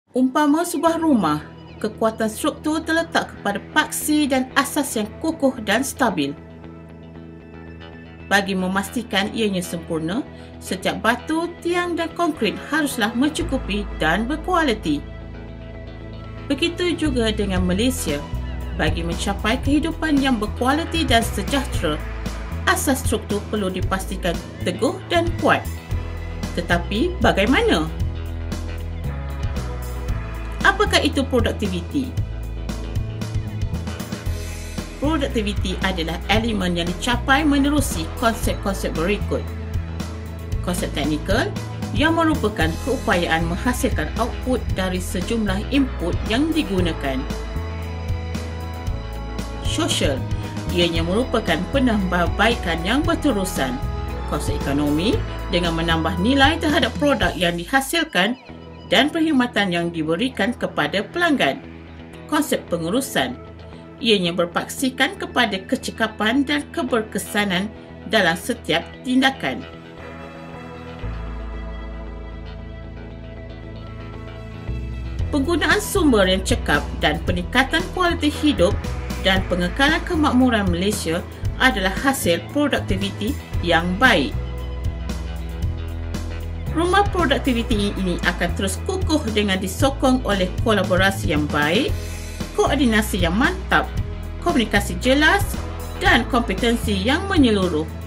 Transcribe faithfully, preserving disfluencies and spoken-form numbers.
Umpama sebuah rumah, kekuatan struktur terletak kepada paksi dan asas yang kokoh dan stabil. Bagi memastikan ianya sempurna, setiap batu, tiang dan konkrit haruslah mencukupi dan berkualiti. Begitu juga dengan Malaysia. Bagi mencapai kehidupan yang berkualiti dan sejahtera, asas struktur perlu dipastikan teguh dan kuat. Tetapi bagaimana? Apakah itu produktiviti? Produktiviti adalah elemen yang dicapai menerusi konsep-konsep berikut. Konsep teknikal yang merupakan keupayaan menghasilkan output dari sejumlah input yang digunakan. Sosial, ianya merupakan penambahbaikan yang berterusan. Konsep ekonomi dengan menambah nilai terhadap produk yang dihasilkan dan perkhidmatan yang diberikan kepada pelanggan. Konsep pengurusan, ianya berpaksikan kepada kecekapan dan keberkesanan dalam setiap tindakan. Penggunaan sumber yang cekap dan peningkatan kualiti hidup dan pengekalan kemakmuran Malaysia adalah hasil produktiviti yang baik. Rumah produktiviti ini akan terus kukuh dengan disokong oleh kolaborasi yang baik, koordinasi yang mantap, komunikasi jelas dan kompetensi yang menyeluruh.